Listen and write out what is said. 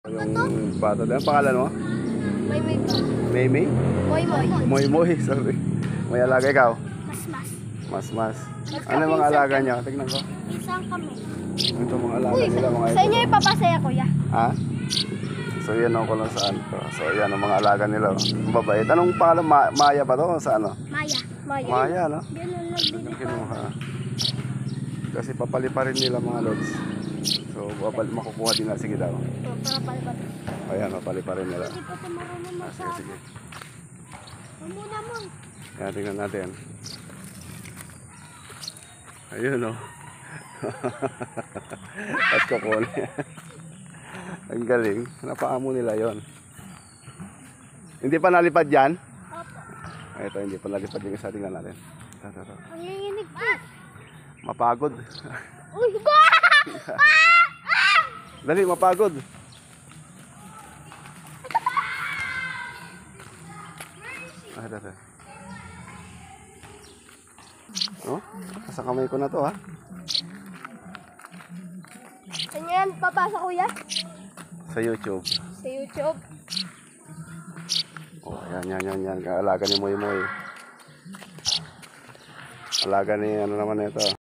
Yung pato din. Ang pangalan mo? May po. May? Moy. Moy, sorry. May alaga ikaw? Mas. Mas. Ano yung mga alaga niya? Tignan ko. Isang kami. Ito mga alaga nila mga Sa inyo ipapasaya, kuya. Ha? So yan ako lang saan to. So yan ang mga alaga nila. Ang babait. Anong pangalan? Maya ba to? Sa ano? Maya, no? Ganun lang din. Kinuha. Kasi papaliparin nila mga lods. So makukuha din na. Sige daw. Para palipat. Ayan, papaliparin nila. Hindi pa ito marunong Sige. Muna mo. Ayan, tingnan natin. Ayun, no? Tapos kukunin. Ang galing. Napaamo nila yon. Hindi pa nalipad yan? Opo. Ito, hindi pa nalipad yung isa. Tingnan natin. Ito. Ang nanginig po. Mapagod. Uy, ba! Dali, mapagod. Ito. Oh, sa kamay ko na to, ha? Saan yan papasa, kuya? Sa YouTube. Sa YouTube. Oh, yan. Alaga ni Moy Moy. Alaga ni ano naman ito.